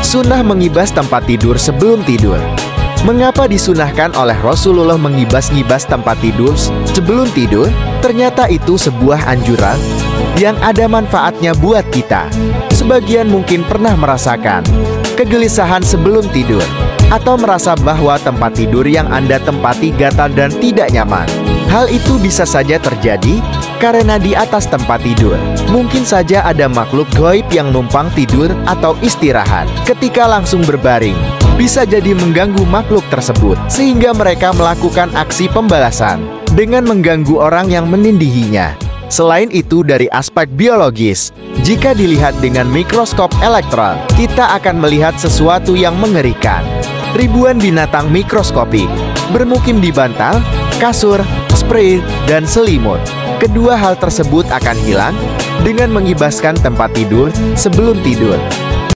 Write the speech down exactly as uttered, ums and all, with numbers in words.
Sunnah mengibas tempat tidur sebelum tidur. Mengapa disunahkan oleh Rasulullah mengibas-ngibas tempat tidur sebelum tidur? Ternyata itu sebuah anjuran yang ada manfaatnya buat kita. Sebagian mungkin pernah merasakan kegelisahan sebelum tidur, atau merasa bahwa tempat tidur yang Anda tempati gatal dan tidak nyaman. Hal itu bisa saja terjadi karena di atas tempat tidur mungkin saja ada makhluk gaib yang numpang tidur atau istirahat. Ketika langsung berbaring, bisa jadi mengganggu makhluk tersebut, sehingga mereka melakukan aksi pembalasan dengan mengganggu orang yang menindihinya. Selain itu, dari aspek biologis, jika dilihat dengan mikroskop elektron, kita akan melihat sesuatu yang mengerikan. Ribuan binatang mikroskopik bermukim di bantal, kasur, spray, dan selimut. Kedua hal tersebut akan hilang dengan mengibaskan tempat tidur sebelum tidur.